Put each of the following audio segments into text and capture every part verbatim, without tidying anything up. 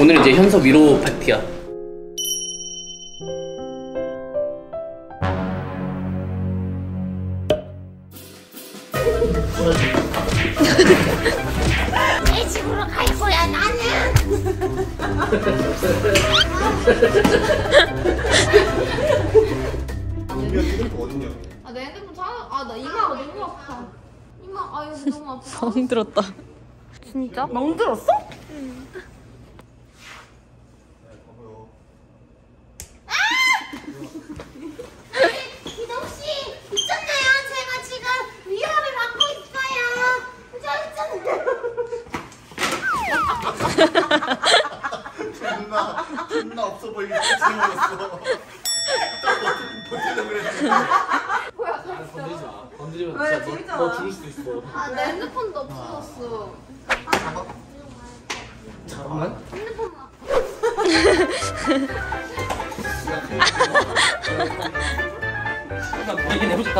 오늘은 이제 현석 위로 파티야. 내 집으로 갈 거야 나는. 야, 핸드폰 어딨냐? 아, 내 핸드폰 찾아. 아, 나 이마가 너무 아파. 이마, 아 여기 너무 아파. 멍들었다. 진짜? 멍들었어? 응. 기동 씨 있잖아요. 제가 지금 위협을 받고 있어요. 존나 존나 없어 보이게 생겼어. 버티려고 그랬는데. 뭐야? 건들지 마. 건들지 마. 왜? 진짜 재밌잖아. 너, 너 죽을 수도 있어. 아, 내 핸드폰도 없어졌어. 잠깐만. 핸드폰만. 나 되게 내보자.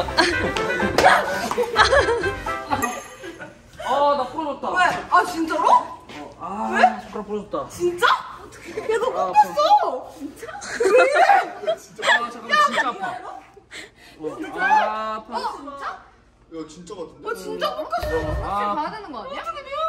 아, 나 부러졌다. 왜? 아 진짜로? 아, 왜? 손가락 부러졌다. 진짜? 어떻게? 야너 아, 꺾었어. 진짜? 왜 이래? 아, 잠깐만, 진짜 아파. 어, 아, 아파. 어, 진짜? 야, 진짜 같은데? 어 진짜 꺾었어. 아, 가야 되는 거 아니야?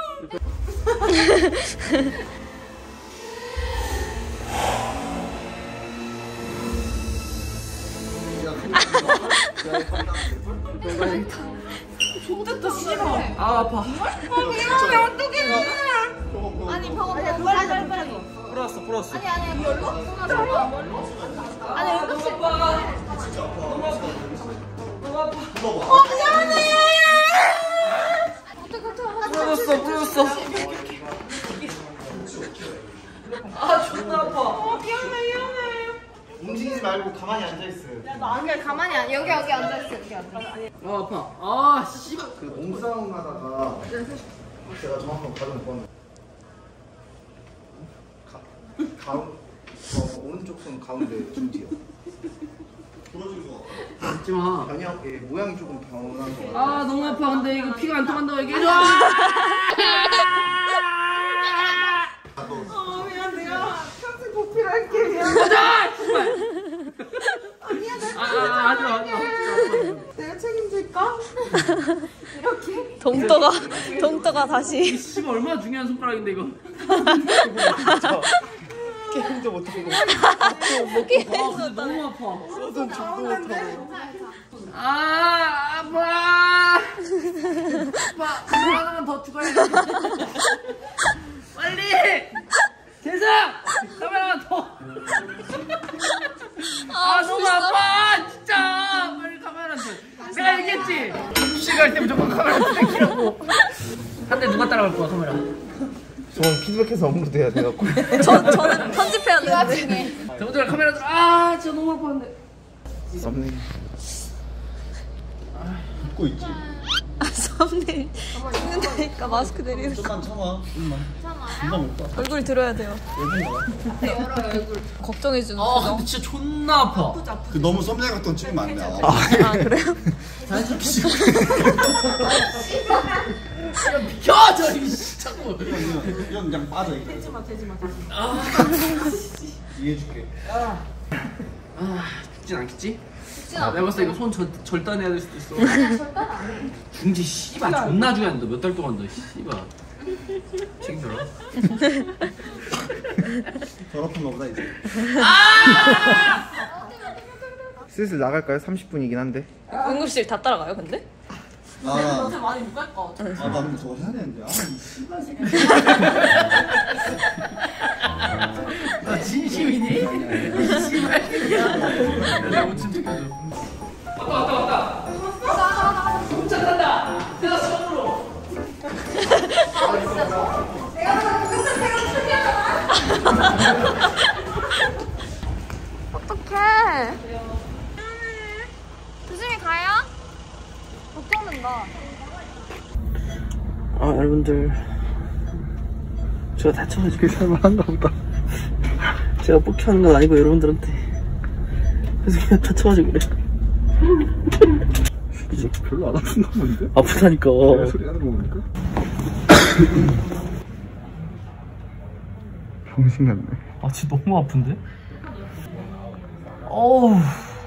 좋겠다 싫어. 아, 아파. 미안해 어떡해. 아니, 병원 가야 돼. 빨리 빨리 빨리. 부러졌어, 부러졌어. 아니 아니 별로? 아니 응급실. 어 미안해. 어떡해 어떡해. 부러졌어, 부러졌어. 아, 존나 아파. 어 미안해 미안해. 움직이지 말고 가만히 앉아있어요. 여기 가만히 안 여기 여기 앉아 있어. 여기 앉아. 아, 아파. 아, 씨발. 그 몸싸움 하다가 제가 정확한 가정 못 봤는데 가운 어, 오른쪽 손 가운데 중지요. 하지 마. 변형 예, 모양이 조금 변한 거 같아요. 아, 너무 아파. 근데 이거 피가 안 통한다고 얘기해줘. 어 미안 내가 평생 보필 할게 미안. 가자! 씨발. 아니야 내가 아, 아, 하지 마, 하지 마. 내가 책임질까? 이렇게? 동떠가 동떠가 이 다시 씨발 얼마나 중요한 손가락인데 이거. 게임도 못하고 아, 근데 너무 아파. 소동 죽도 못하고. 아, 아파. 아파. 하나만 더 추가해. 빨리. 대상. 카메라만 더. 아, 너무 아파. 진짜. 빨리 카메라 더. 내가 얘기했지. 음식 할 때 무조건 카메라 땡기라고. 한대 누가 따라갈 거야 카메라? 저는 피드백해서 업로드해야 돼갖고. 저 저는 편집해야 되는데 저분들 카메라 들어. 아, 진짜 너무 아팠는데. 썸네일. 웃고 있지. 아 썸네일 찍는다니까 마스크 내리는 좀만 참아. 좀만. 금방 올 거야. 얼굴 들어야 돼요. 걱정해주는 아, 표정. 근데 진짜 존나 아파. 그 너무 썸네일 같던 찍으면 안 돼. 아, 아 그래요? 자연스럽게 찍고. 비켜 저리 자꾸. 이건 그냥 빠져. 되지마 되지마 되지마. 아, 이해해줄게. 아, 죽진 않겠지? 아, 내가 봤을 때 이거 손 절, 절단해야 될 수도 있어. 중지 씨발 존나 중요한데 몇 달 동안 너 씨발 책임져라. 더럽은 거보다 이제. 아! 슬슬 나갈까요? 삼십 분이긴 한데. 응급실 다 따라가요 근데? 아, 진짜 많이 못 갈 것 같아. 아, 나 근데 저거 해야 되는데. 아, 이 씨발 새끼. 너 진심이니? 이 씨발 새끼야. 내가 무슨 책임져. 왔다 왔다 왔다. 훔쳐간다. 내가 손으로. 어떡해. 조심히 가요. 걱정된다. 아, 여러분들 제가 다쳐가지고 살만한가 보다. 제가 뽑혀하는 건 아니고 여러분들한테 그래서 그냥 다쳐가지고 그래. 이제 별로 안 아픈가 본데? 아프다니까. 소리 하는 거 보니까? 정신 같네. 아 진짜 너무 아픈데? 어우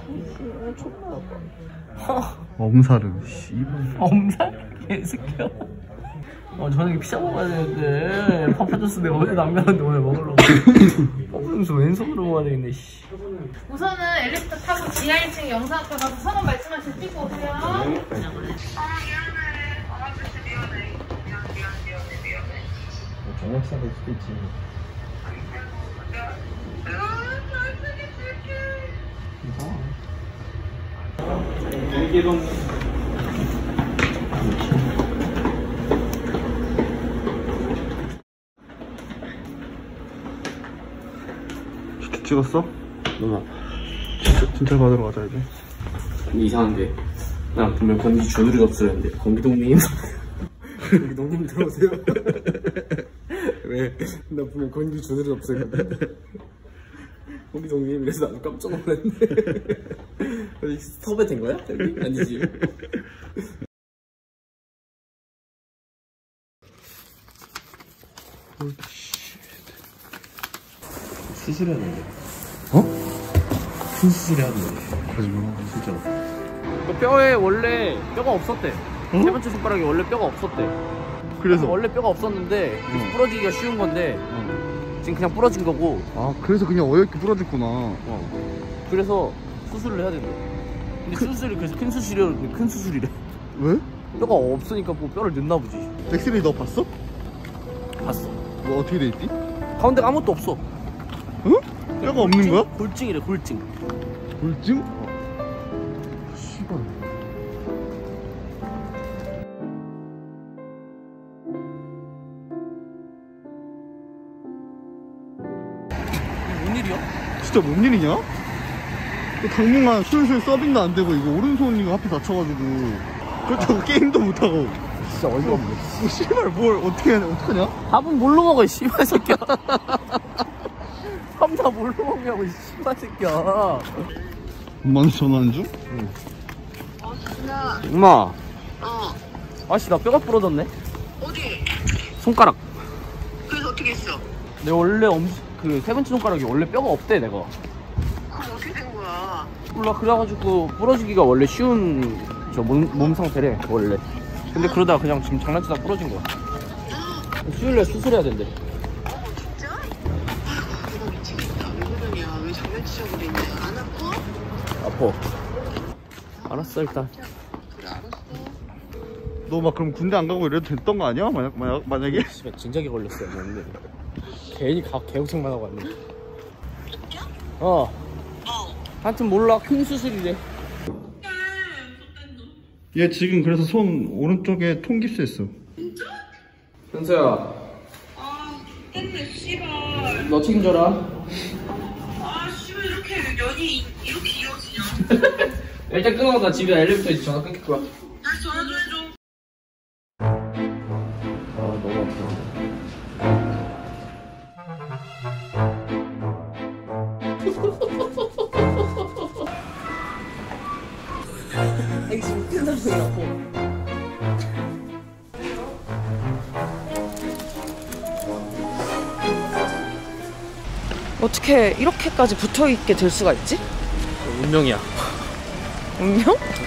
엄살은 씨발. 엄살? 개새끼야. 어 저녁에 피자 먹어야 되는데 파파주스 내가 어제 남겼는데 오늘 먹으려고. 파파주스 왼손으로 먹어야 되겠네. 씨. 우선은 엘리베이터 타고 지하 일 층 영상학과 가서 성원 말씀하실 수 찍고 오세요. 아 미안해. 아 진짜 미안해. 미안 미안 미안해 미안해. 저녁 시작일 수도 있지. 내가 말씀이 줄게. 대기동. 진짜 찍었어? 누나. 진짜, 진짜 받으러 가자 이제. 근데 이상한데 나 분명 건기 주드를 없어졌는데 건기동님 건기동님 들어오세요. 왜? 나 분명 건기 주드를 없어졌는데 건기동님 이래서 나도 깜짝 놀랐네. 어디 섭외된 거야? 여기? 아니지. 수술해야 되는데. 어? 수술해야 되는데. 거짓말. 진짜로. 그 뼈에 원래 뼈가 없었대. 응? 세 번째 손가락에 원래 뼈가 없었대. 그래서 원래 뼈가 없었는데 응. 부러지기가 쉬운 건데 어. 지금 그냥 부러진 거고. 아 그래서 그냥 어이없게 부러졌구나. 어. 그래서 수술을 해야 된대. 근데 수술이 그래서 큰 수술이래. 큰 수술이래. 왜? 뼈가 없으니까 뭐 뼈를 넣나 보지. 엑스레이 너 봤어? 봤어. 뭐 어떻게 돼 있지? 가운데가 아무것도 없어. 응? 뼈가 없는 거야? 골증이래 골증. 골증? 씨발. 뭔 일이야? 진짜 뭔 일이냐? 그 당분간 슬슬 서빙도 안 되고 이거 오른손 이거 하필 다쳐가지고 그렇다고 게임도 못 하고. 진짜 어이가 없네. 뭐 씨발 뭘 어떻게 하냐? 어떡하냐? 밥은 뭘로 먹어 이 씨발 새끼야. 밥 다 뭘로 먹냐고 이 씨발 새끼야. 엄마한테 전화하는 중? 어 진아. 엄마. 어 아씨 나 뼈가 부러졌네. 어디? 손가락. 그래서 어떻게 했어? 내 원래 엄, 그 세 번째 손가락이 원래 뼈가 없대 내가. 그럼 어떻게 된 거야? 몰라 그래가지고 부러지기가 원래 쉬운 저 몸 몸 상태래 원래. 근데 그러다가 그냥 지금 장난치다 부러진 거야. 수술래 수술해야 된대. 어머 진짜? 아이고 내가 미치겠다. 왜 그러냐? 왜 장난치자고 그랬냐? 안 아파? 아파. 알았어 일단. 그래 알았어. 너 막 그럼 군대 안 가고 이래도 됐던 거 아니야? 만약, 만약, 만약에? 씨발 진작에 걸렸어요 근데 괜히 가 개고생만 하고 왔네. 어. 어. 하여튼 몰라 큰 수술이래. 얘 지금 그래서 손 오른쪽에 통깁스 했어. 현수야 아 됐네 씨발. 너 책임져라. 아 씨발 이렇게 연이 이렇게 이어지냐? 일단 끊어. 나 집에 엘리베이터 이제 전화 끊길 거야. 다시 전화 좀 해줘. 아 너무 아파. 이게 지금 끝나고 어떻게 이렇게까지 붙어있게 될 수가 있지? 운명이야. 운명?